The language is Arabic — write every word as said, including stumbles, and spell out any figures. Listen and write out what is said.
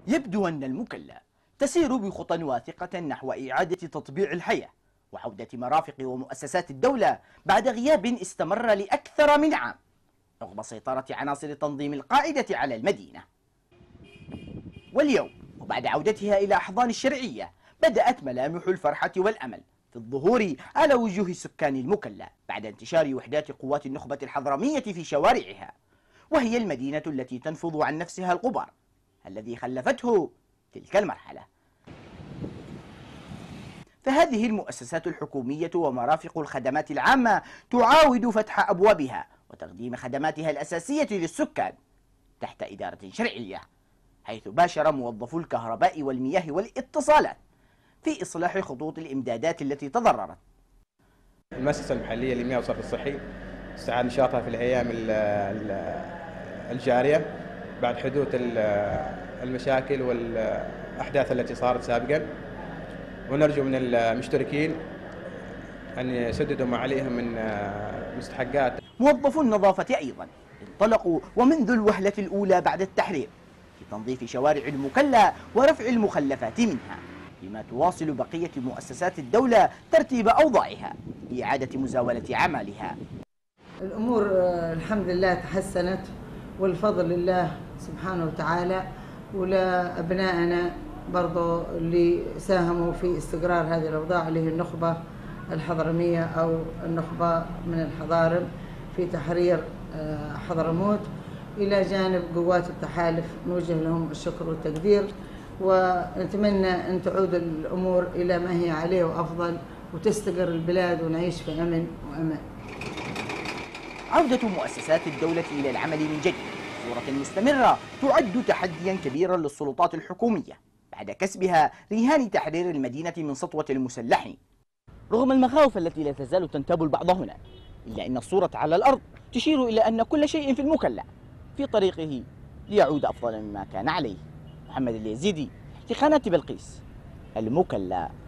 يبدو أن المكلا تسير بخطى واثقة نحو إعادة تطبيع الحياة وعودة مرافق ومؤسسات الدولة بعد غياب استمر لأكثر من عام رغم سيطرة عناصر تنظيم القاعدة على المدينة. واليوم وبعد عودتها إلى أحضان الشرعية بدأت ملامح الفرحة والأمل في الظهور على وجوه سكان المكلا بعد انتشار وحدات قوات النخبة الحضرمية في شوارعها، وهي المدينة التي تنفض عن نفسها الغبار الذي خلفته تلك المرحلة. فهذه المؤسسات الحكومية ومرافق الخدمات العامة تعاود فتح أبوابها وتقديم خدماتها الأساسية للسكان تحت إدارة شرعية، حيث باشر موظفو الكهرباء والمياه والاتصالات في إصلاح خطوط الإمدادات التي تضررت. المؤسسة المحلية للمياه والصرف الصحي استعاد نشاطها في الأيام الجارية بعد حدوث المشاكل والأحداث التي صارت سابقا، ونرجو من المشتركين أن يسددوا ما عليهم من مستحقات. موظفو النظافة أيضا انطلقوا ومنذ الوهلة الأولى بعد التحرير في تنظيف شوارع المكلا ورفع المخلفات منها، بما تواصل بقية مؤسسات الدولة ترتيب أوضاعها لإعادة مزاولة أعمالها. الأمور الحمد لله تحسنت والفضل لله سبحانه وتعالى، ولأبنائنا برضو اللي ساهموا في استقرار هذه الأوضاع اللي هي النخبة الحضرمية أو النخبة من الحضارم في تحرير حضرموت، إلى جانب قوات التحالف نوجه لهم الشكر والتقدير، ونتمنى أن تعود الأمور إلى ما هي عليه وأفضل وتستقر البلاد ونعيش في أمن وأمان. عودة مؤسسات الدولة إلى العمل من جديد بصورة مستمرة تعد تحديا كبيرا للسلطات الحكومية بعد كسبها رهان تحرير المدينة من سطوة المسلحين. رغم المخاوف التي لا تزال تنتاب البعض هنا، إلا أن الصورة على الأرض تشير إلى أن كل شيء في المكلا في طريقه ليعود أفضل مما كان عليه. محمد اليزيدي لقناة بلقيس، المكلا.